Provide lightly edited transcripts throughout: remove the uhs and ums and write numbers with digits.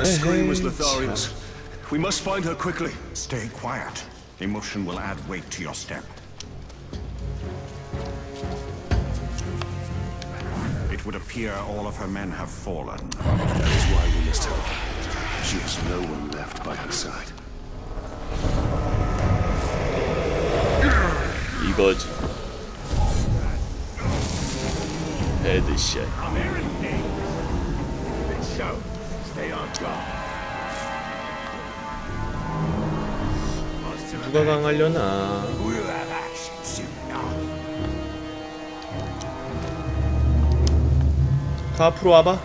Her scream was Lothariel's. We must find her quickly. Stay quiet. Emotion will add weight to your step. It would appear all of her men have fallen. That is why we must help her. She has no one left by her side. 이거지. 헤드샷. 누가 강하려나? 다 앞으로 와봐.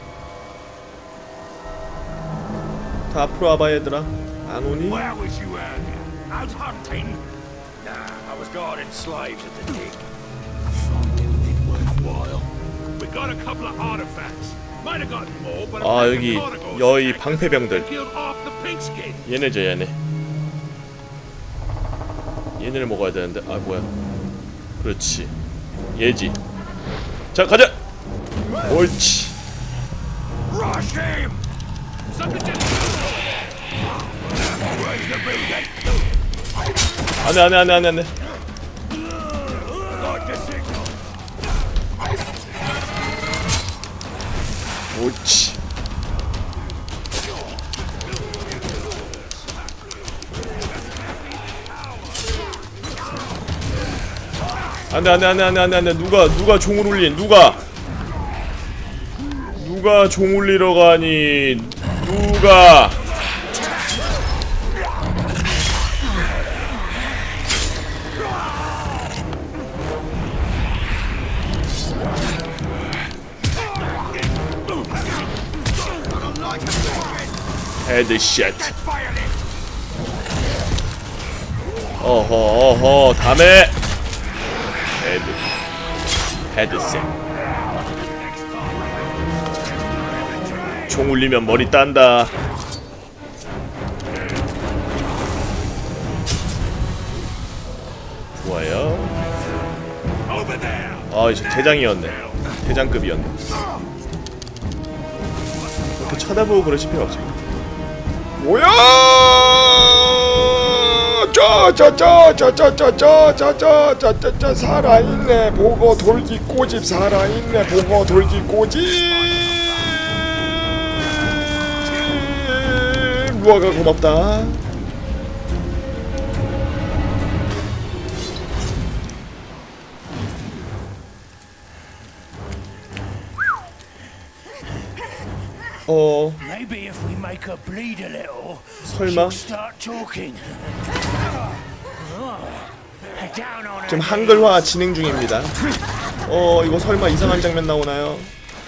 다 앞으로 와봐 얘들아. 안 오니? Where was you earlier? Out hunting? Nah, I was guarding slaves at the dig. Something worthwhile. We got a couple of artifacts. Might have gotten more, but 아 여기 방패병들. killed off the pigskin. 얘네죠 얘네. 얘네를 먹어야 되는데 아 뭐야? 그렇지. 얘지. 자 가자. 옳지. Rush him! 안돼. 옳지. 안돼. 누가 종을 울린? 누가 종 울리러 가니? 누가? 헤드샷. 어허 다음에 헤드셋. 총 울리면 머리 딴다. 좋아요. 아 이제 대장이었네. 대장급이었네. 이렇게 쳐다보고 그러실 필요 없지. 뭐야? 저 살아있네. 보고 돌기 꼬집 살아있네. 보고 돌기 꼬집. 루아가 고맙다. 설마? 지금 한글화 진행 중입니다. 이거 설마 이상한 장면 나오나요?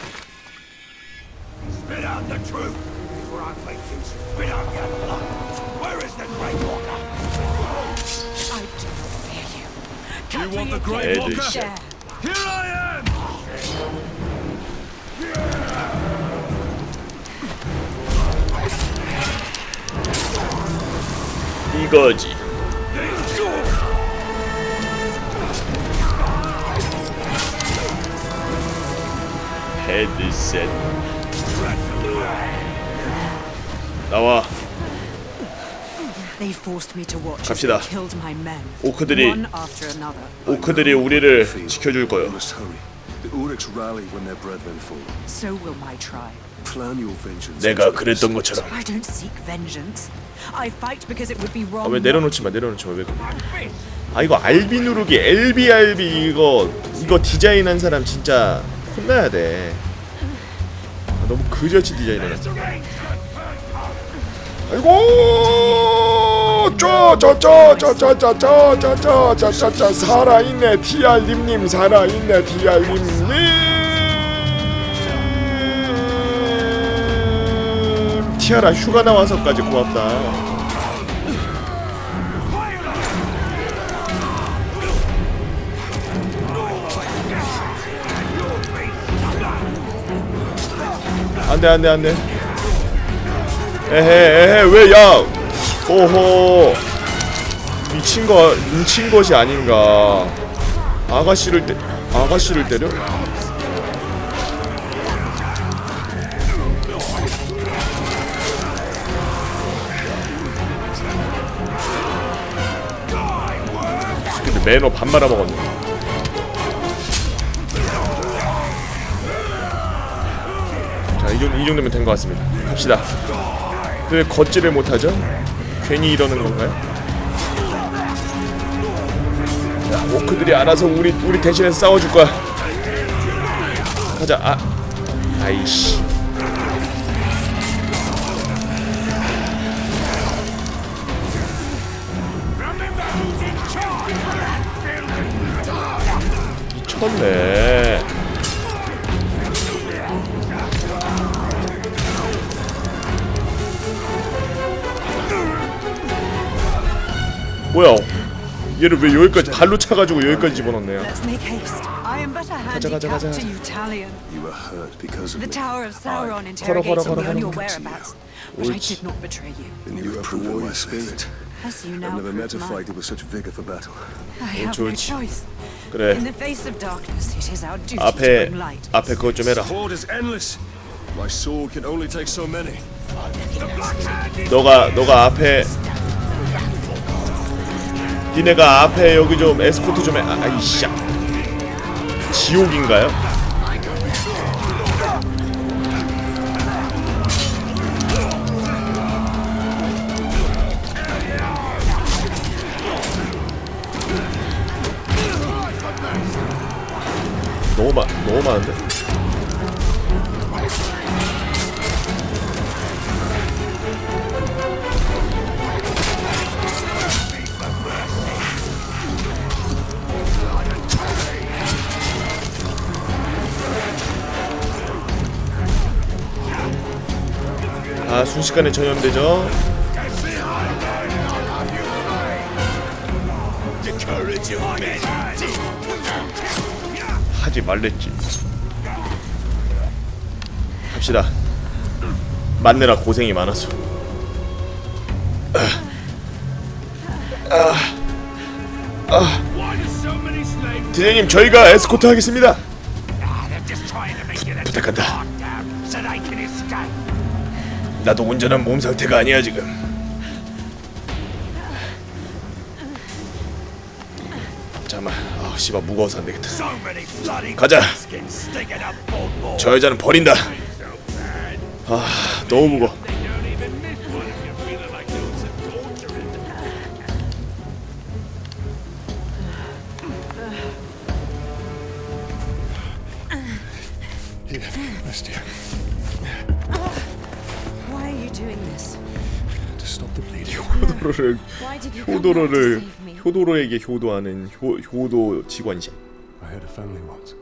헤드샷. 이거지. 헤드셋. 나와. 갑시다. 오크들이 우리를 지켜줄 거요. 내가 그랬던 것처럼. 왜 내려놓지 마. 왜 그래? 아 이거 RB 누르기 LB 이거 디자인한 사람 진짜 혼나야 돼. 너무 그지같이 디자인해놨어. 아이고 저 살아있네. TR님님 살아있네. TR님님 티아라 휴가 나와서까지 고맙다. 안돼. 에헤 왜 야. 오호 미친 것이 아닌가. 아가씨를 때려? 매너 반 말아먹었네. 자, 이 정도면 된 것 같습니다. 갑시다. 왜 걷지를 못하죠? 괜히 이러는 건가요? 야, 오크들이 알아서 우리 대신에 싸워줄 거야. 가자. 아이씨. 미쳤네. 뭐야? 얘를 왜 여기까지 발로 차가지고 여기까지 집어넣네요. 가자. You were hurt because of The me. Tower of Sauron 걸어, 걸어, interrogated me 걸어, on your 걸어. whereabouts, but I did not betray you. And you have proven my spirit. As you I've now never met a prove mine. fighter with such vigor for battle. I have no 옳지. choice. In 그래. the face of darkness, it is our duty to 앞에 bring light. 그것 좀 해라. The horde is endless. My sword can only take so many. 너가 앞에 니네가 앞에 여기 좀 에스코트 좀 해. 아이씨. 지옥인가요? 너무 많은데? 순식간에 전염되죠. 하지 말랬지. 갑시다. 맞느라 고생이 많았어. 디제님, 저희가 에스코트 하겠습니다. 부탁한다. 나도 온전한 몸 상태가 아니야 지금. 잠깐만. 씨발 무거워서 안 되겠다. 가자. 저 여자는 버린다. 너무 무거워. Why are you doing this? To stop the bleeding. 효도로에게 효도하는 효도 직원이야. I had a family once.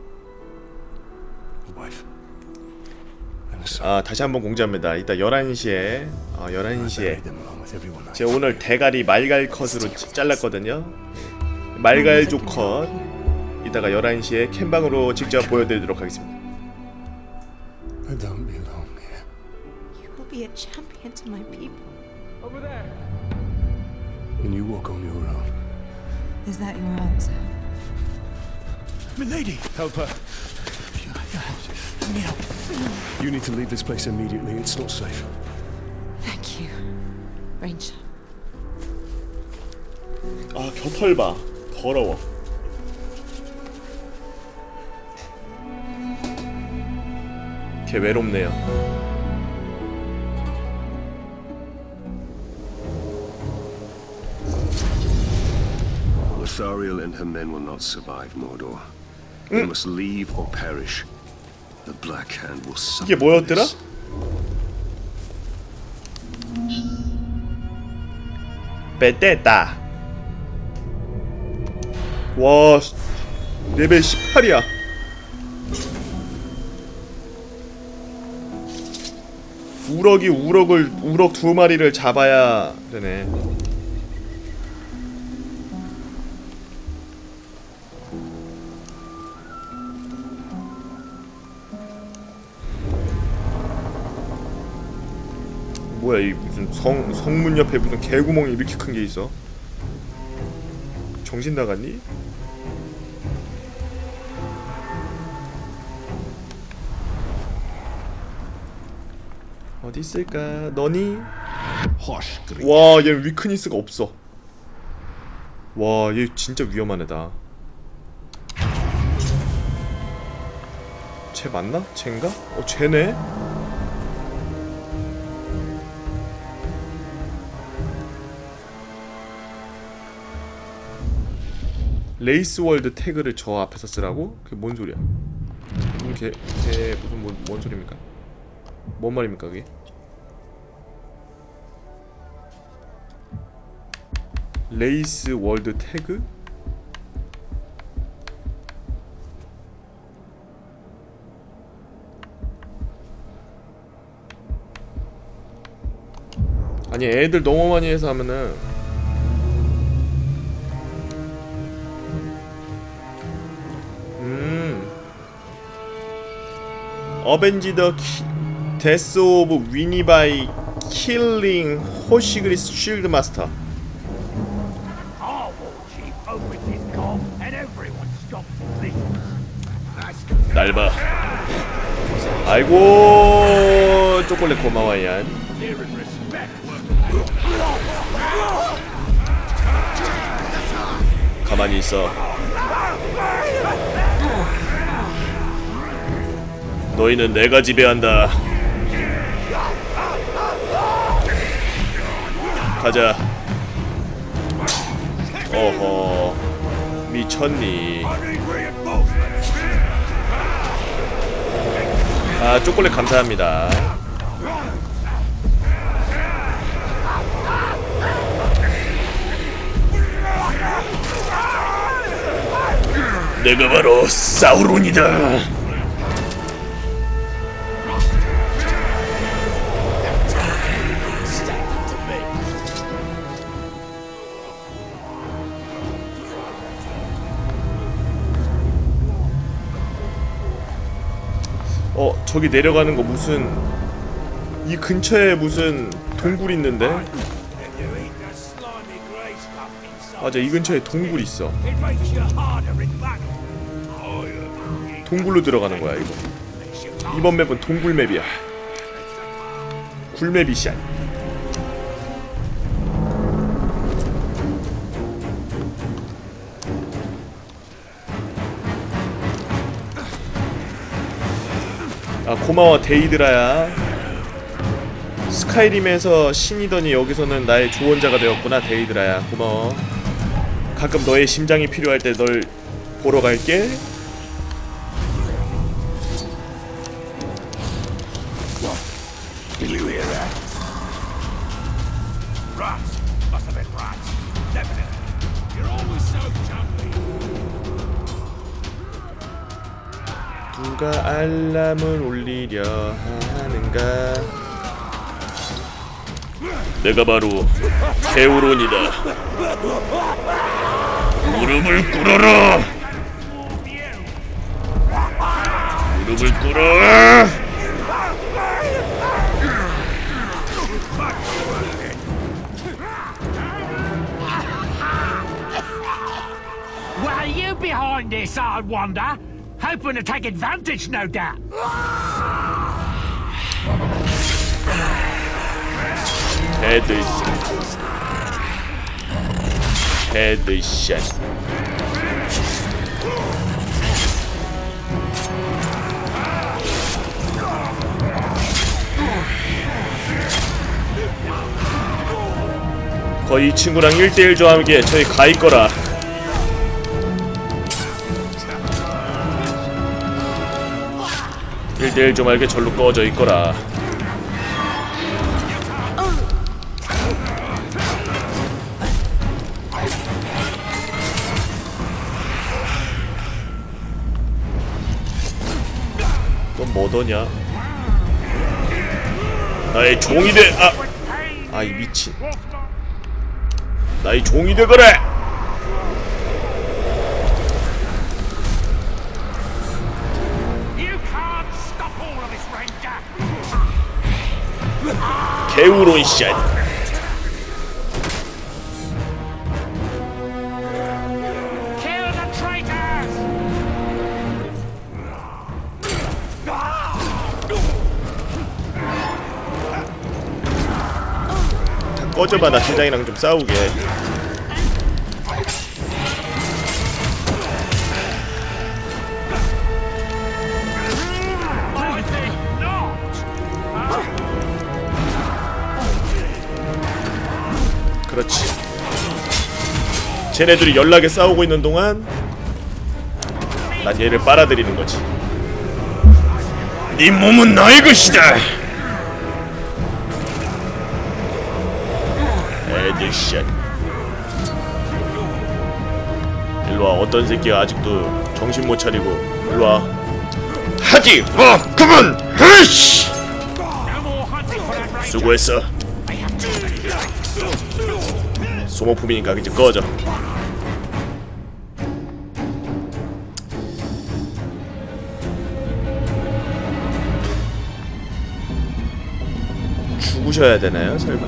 A wife. And a son. 다시 한번 공지합니다. 이따 11시에 I 11시에 buried them along with everyone I 제가 오늘 대가리 말갈 컷으로 잘랐거든요. 말갈족 컷. 이따가 11시에 캠방으로 직접 보여드리도록 하겠습니다. I don't belong here. You will be a champion to my people. When you walk on your own. Is that your answer? Milady! Help her. You need to leave this place immediately. It's not safe. Thank you, Ranger. 겨털 봐. 더러워. 걔 외롭네요. Lothariel and her men will not survive Mordor. They must leave or perish. The Black Hand will suffer. 이게 뭐였더라? 베테타. 와, 레벨 18이야. 우럭 두 마리를 잡아야 되네. 뭐야, 이 무슨 성문 옆에 무슨 개구멍이 이렇게 큰 게 있어? 정신 나갔니? 어디 있을까? 너니? 와, 얘는 위크니스가 없어. 와, 얘 진짜 위험한 애다. 쟤 맞나? 쟤인가? 쟤네? 레이스월드 태그를 저 앞에서 쓰라고? 그게 뭔 소리야? 걔 무슨 뭔 소리입니까? 뭔 말입니까 그게? 레이스월드 태그? 아니 애들 너무 많이 해서 하면은 어벤지 더 데스 오브 위니 바이 킬링 호시그리스 쉴드 마스터. 날 봐. 아이고 초콜릿 고마워요. 가만히 있어. 너희는 내가 지배한다. 가자. 어허, 미쳤니? 아, 초콜릿 감사합니다. 내가 바로 사우론이다. 저기 내려가는 거 무슨 이 근처에 무슨 동굴 있는데? 맞아, 이 근처에 동굴 있어. 동굴로 들어가는 거야 이거. 이번 맵은 동굴 맵이야. 굴맵이시야. 아, 고마워 데이드라야. 스카이림에서 신이더니 여기서는 나의 조언자가 되었구나. 데이드라야 고마워. 가끔 너의 심장이 필요할 때 널 보러 갈게. 누가 알람을 울리려 하는가? 내가 바로 게우론이다. 무릎을 꿇어라. 무릎을 꿇어. Well, you behind this, I wonder? Hoping to take advantage, no doubt. 헤드샷. 헤드샷. 거의 이 친구랑 1대1 조합에 저희 가있거라. 일대일 좀 알게 절로 꺼져 있거라. 넌 뭐더냐? 나의 종이 돼. 아, 이 미친. 나의 종이 되거라. 게우론 샷. 다 꺼져봐. 나 팀장이랑 좀 싸우게. 쟤네들이 연락에 싸우고 있는 동안 난 얘를 빨아들이는 거지. 네 몸은 나의 것이다. 에디션. 일로와. 어떤 새끼가 아직도 정신 못 차리고. 일로와. 하지 마. 그만. 으이씨. 수고했어. 소모품이니까 이제 꺼져. 죽으셔야 되나요? 설마?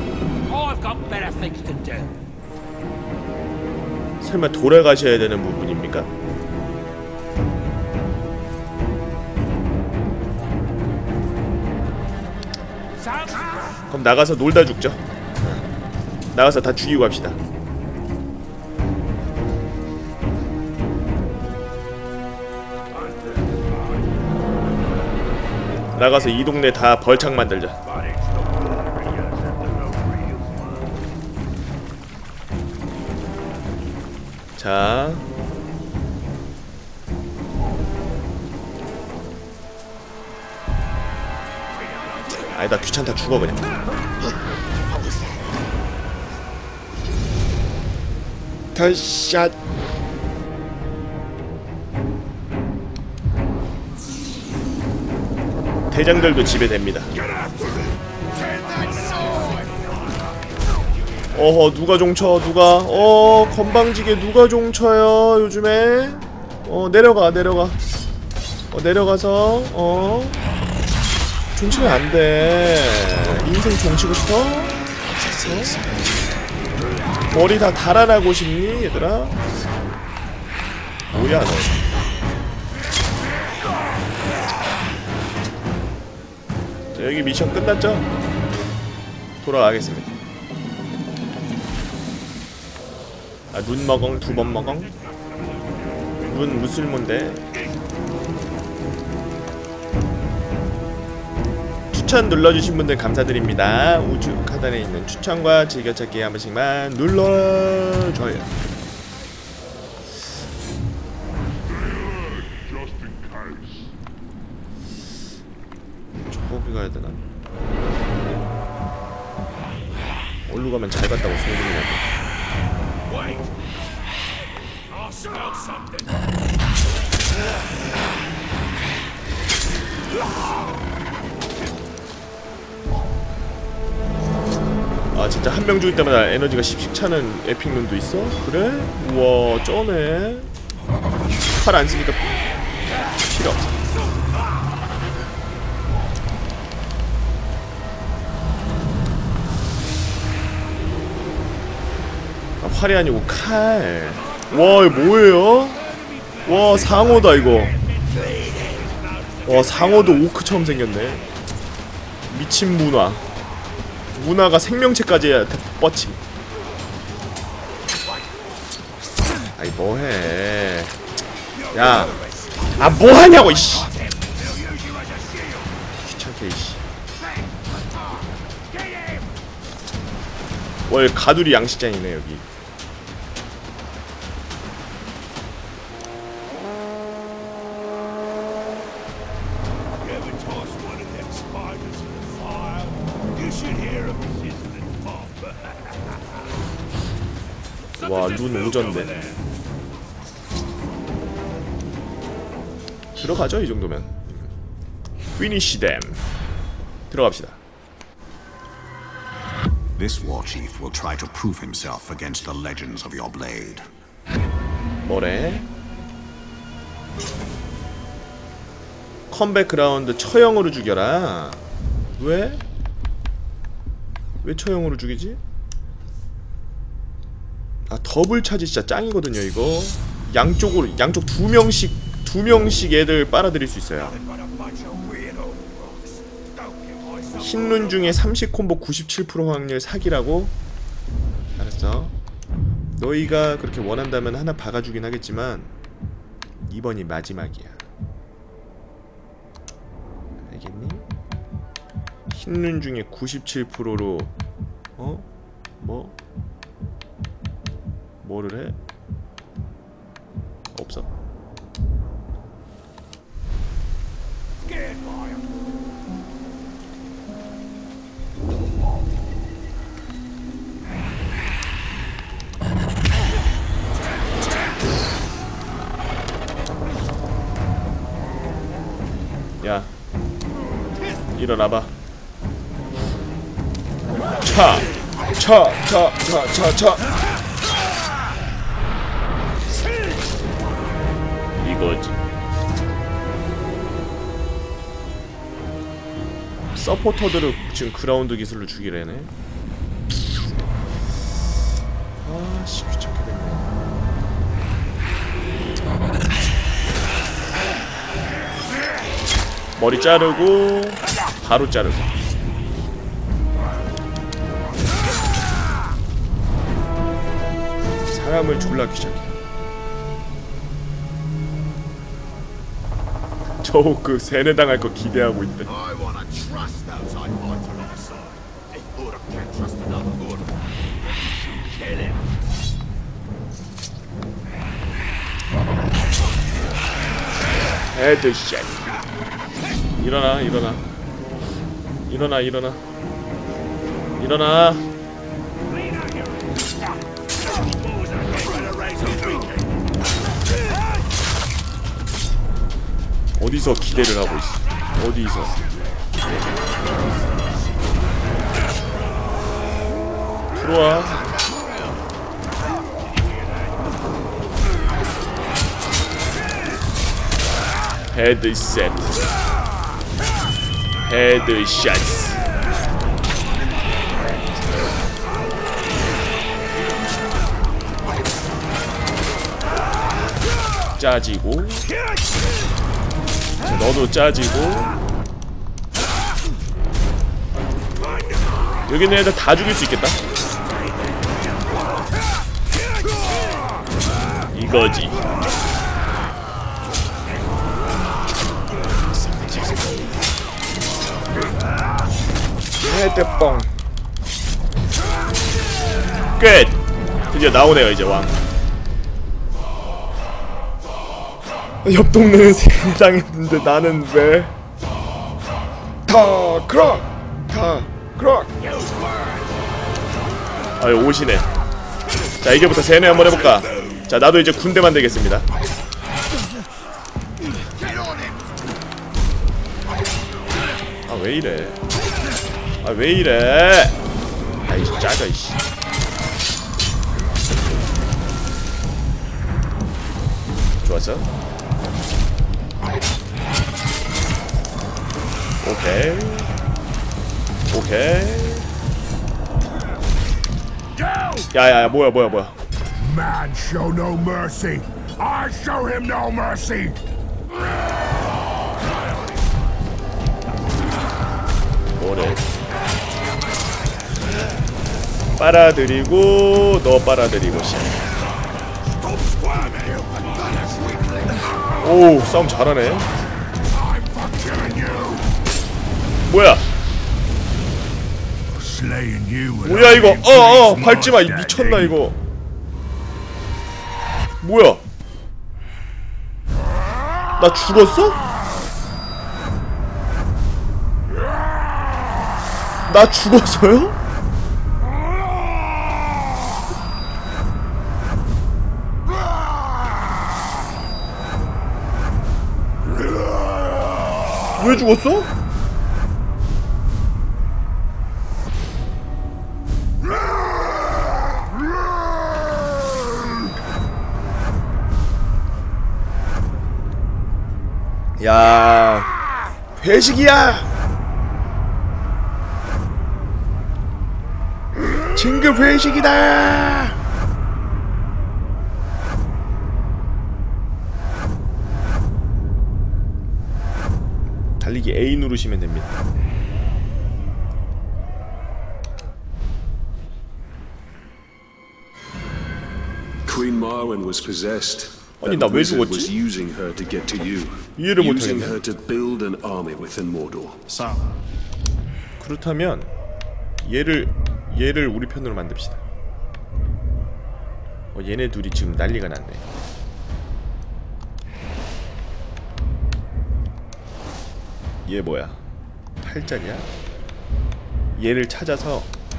설마 돌아가셔야 되는 부분입니까? 그럼 나가서 놀다 죽죠. 나가서 다 죽이고 갑시다. 나가서 이 동네 다 벌창 만들자. 자, 아니다. 귀찮다. 죽어 그냥. 덜샷. 대장들도 지배됩니다. 어허, 누가 종쳐? 누가? 건방지게 누가 종쳐요 요즘에? 내려가. 내려가서 종치면 안돼. 인생 종치고 싶어? 머리 다 달아나고 싶니 얘들아? 뭐야 너. 자, 여기 미션 끝났죠? 돌아가겠습니다. 아, 눈 먹엉 2번 먹엉. 눈 무슬몬데. 추천 눌러주신 분들 감사드립니다. 우측 하단에 있는 추천과 즐겨찾기 한 번씩만 눌러줘요. 저기 가야 되나? 어디로 가면 잘 갔다고 소문이 나고. 아, 진짜 한 명 죽일 때마다 에너지가 씩씩 차는 에픽룬도 있어? 그래? 우와, 쩌네. 팔 안 쓰니까 필요 없어. 아, 활이 아니고 칼. 와, 이거 뭐예요? 와, 상어다 이거. 와, 상어도 오크처럼 생겼네. 미친 문화. 문화가 생명체까지 뻗침. 아이 뭐해. 야, 아 뭐하냐고 이씨. 귀찮게 이씨. 월 가두리 양식장이네 여기. 와, 눈 오전데. 들어가죠 이 정도면. 피니시 댐. 들어갑시다. This war chief will try to prove himself against the legends of your blade. 뭐래? 컴백 그라운드 처형으로 죽여라. 왜? 왜 처형으로 죽이지? 아, 더블 차지 진짜 짱이거든요 이거. 양쪽으로, 양쪽 두 명씩 애들 빨아들일 수 있어요. 흰룬 중에 30콤보 97% 확률 사기라고? 알았어. 너희가 그렇게 원한다면 하나 박아주긴 하겠지만 이번이 마지막이야. 알겠니? 흰룬 중에 97%로 뭐를 해? 없어? 야, 일어나봐. 차! 이거지. 서포터들을 지금 그라운드 기술로 죽이래네. 아씨, 귀찮게 됐네. 머리 자르고 바로 자르고. 사람을 졸라 귀찮게. 저 그 세뇌당할 거 기대하고 있대. 헤드샷. 일어나. 어디서 기대를 하고 있어? 어디서? 들어와. 헤드셋. 헤드샷. 짜지고. 자, 너도 짜지고. 여기 있는 애들 다 죽일 수 있겠다. 이거지. 헤드뻥. 끝. 드디어 나오네요 이제 왕. 옆 동네는 세장했는데 나는 왜? 다 크락! 아유 오시네. 자 이제부터 세뇌 한번 해볼까? 자 나도 이제 군대 만들겠습니다. 아 왜 이래? 아 왜 이래? 아이 짜져 이씨. 좋았어? 오케이. 야야야 뭐야. Man show no mercy. I show him no mercy. 뭐래? 빨아들이고 너 빨아들이고 씨. 오 싸움 잘하네. 뭐야? 뭐야 이거? 밟지마. 미쳤나 이거? 뭐야? 나 죽었어? 나 죽었어요? 왜 죽었어? 야, 회식이야. 진급 회식이다. 달리기 A 누르시면 됩니다. Queen Marwen was possessed. 아니 나 왜 죽었지? Was using her to get to you. 이해를 Using 못하겠네. her to build an army within Mordor. 그렇다면 얘를 우리 편으로 만듭시다. 얘네 둘이 지금 난리가 났네. 얘 뭐야? 8짜리야? 얘를 찾아서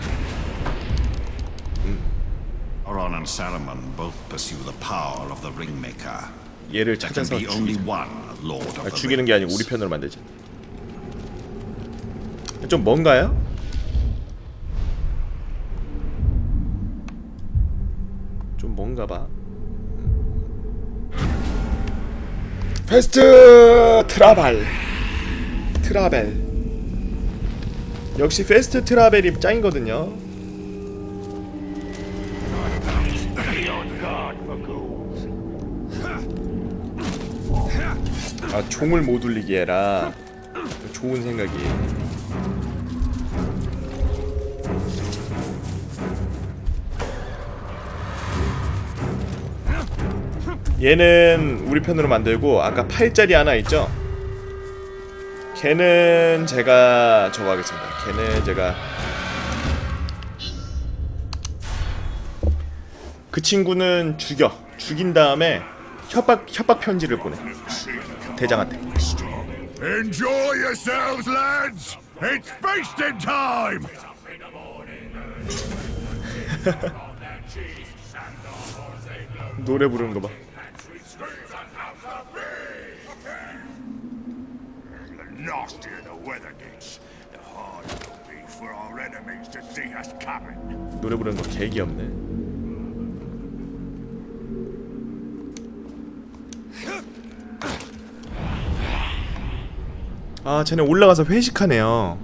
Oron and Saruman both pursue the power of the Ringmaker. 얘를 There can 찾아서 be only one Lord of the 죽이는 게 아니고 우리 Rings. 편으로 만들지. 좀 뭔가요? 좀 뭔가 봐. 패스트 트라벨. 역시 패스트 트라벨이 짱이거든요. 아, 종을 못 울리게 해라. 좋은 생각이에요. 얘는 우리 편으로 만들고 아까 8짜리 하나 있죠? 걔는 제가 저거 하겠습니다. 걔는 제가 그 친구는 죽인 다음에 협박 편지를 보내. 대장한테. Enjoy yourselves, lads. It's feasting time. 노래 부르는 거 봐. The nastier the weather gets, the harder it'll be for our enemies to see us coming. 노래 부르는 거 개 귀엽네. 아, 쟤네 올라가서 회식하네요.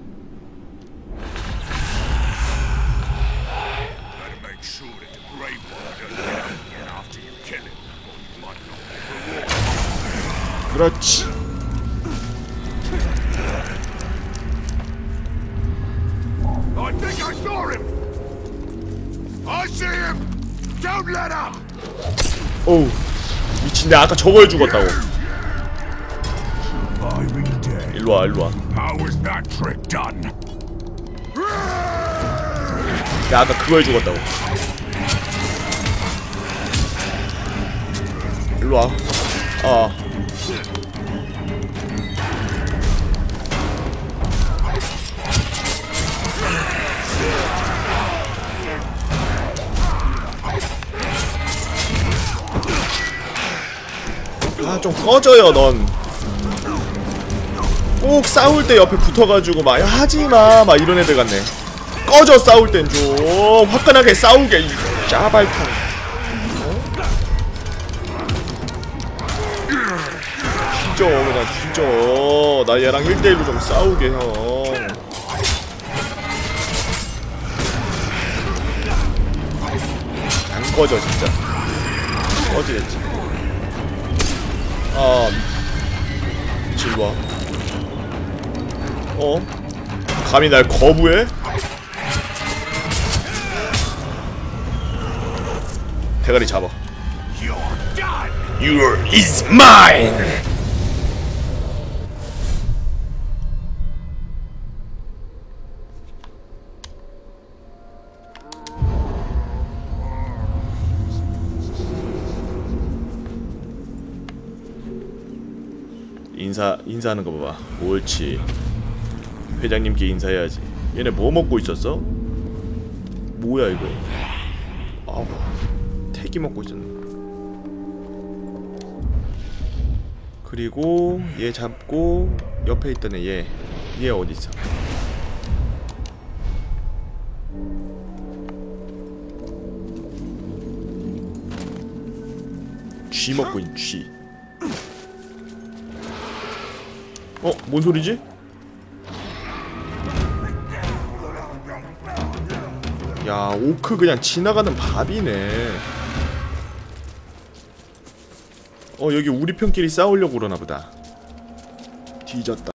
Better make sure that the Grey One doesn't get up again after you kill him, or you might not. 그렇지. I think I saw him. I see him. Don't let up. 어우, 미친. 내가 아까 저거에 죽었다고. Surviving dead. 일로와. How was that trick done? 내가 아까 그거에 죽었다고. 일로와. 좀 꺼져요, 넌. 꼭 싸울 때 옆에 붙어가지고 막 하지마 막 이런 애들 같네. 꺼져, 싸울 땐 좀 화끈하게 싸우게, 이 짜발통. 뒤져, 그냥 뒤져. 나 얘랑 1대1로 좀 싸우게, 형. 안 꺼져, 진짜. 꺼지겠지. 질와. 감히 날 거부해? 대가리 잡아. You're is mine. 인사하는 거 봐봐. 옳지. 회장님께 인사해야지. 얘네 뭐 먹고 있었어? 뭐야 이거? 아우, 태기 먹고 있었네. 그리고 얘 잡고 옆에 있던 애, 얘 어디 있어? 쥐 먹고 있는 쥐. 뭔 소리지? 야, 오크 그냥 지나가는 밥이네. 여기 우리 편끼리 싸우려고 그러나 보다. 뒤졌다.